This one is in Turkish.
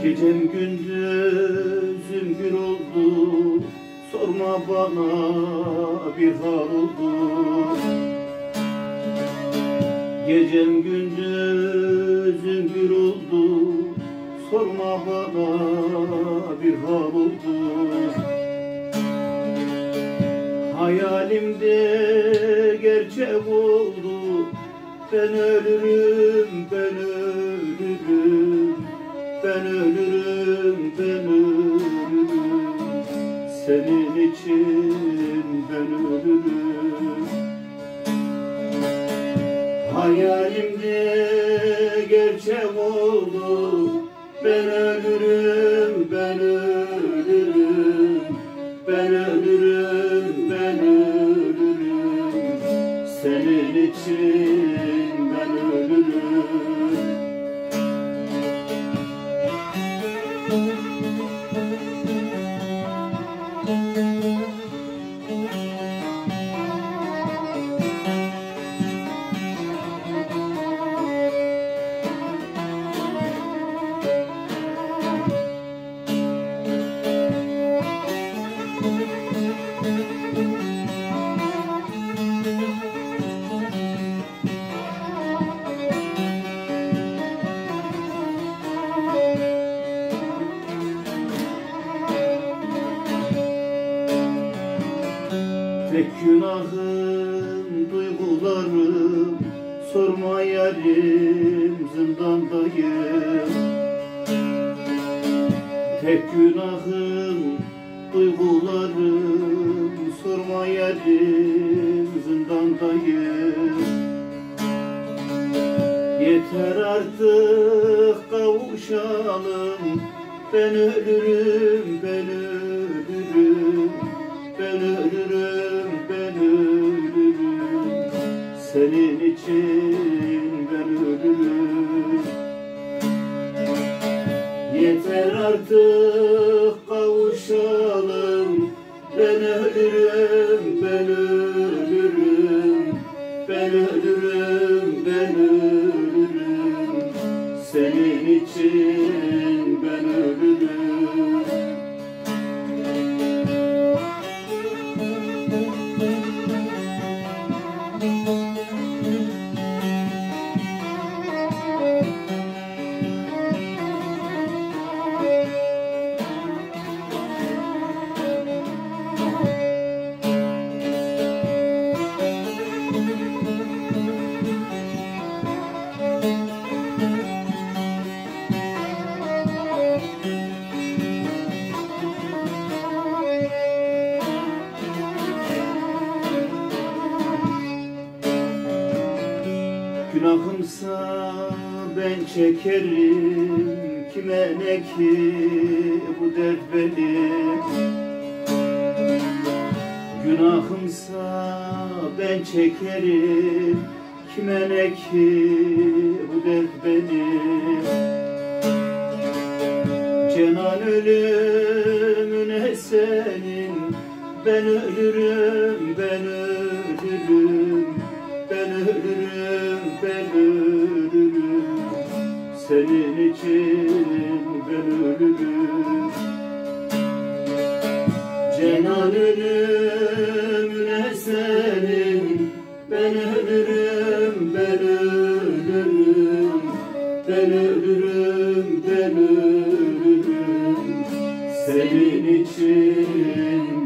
Gecem gündüzüm bir oldu, sorma bana bir hal oldu. Gecem gündüzüm bir oldu, sorma bana bir hal oldu. Hayalimde gerçek oldu, ben ölürüm, ben ölürüm, ben ölürüm, ben ölürüm. Senin için ben ölürüm. Hayalimde gerçek oldu, ben ölürüm, ben ölürüm, ben ölürüm, ben ölürüm. Senin için ben ölürüm. Tek günahım duygularım, sorma yarim zindandayım. Tek günahım duygularım, sorma yarim zindandayım. Yeter artık kavuşalım, ben ölürüm, ben ölürüm, ben ölürüm, ben ölürüm. Senin için ben ölürüm. Yeter artık kavuşalım, ben ölürüm, ben ölürüm, ben ölürüm, ben ölürüm. Senin için ben ölürüm. Günahımsa ben çekerim, kime ne ki bu dert benim. Günahımsa ben çekerim, kime ne ki bu dert benim. Cenan ölümüne senin, ben ölürüm, ben ölürüm, ben ölürüm, ben ölürüm. Senin için ben ölürüm. Cenan ölümüne senin, ben ölürüm, ben ölürüm, ben ölürüm, ben ölürüm. Senin için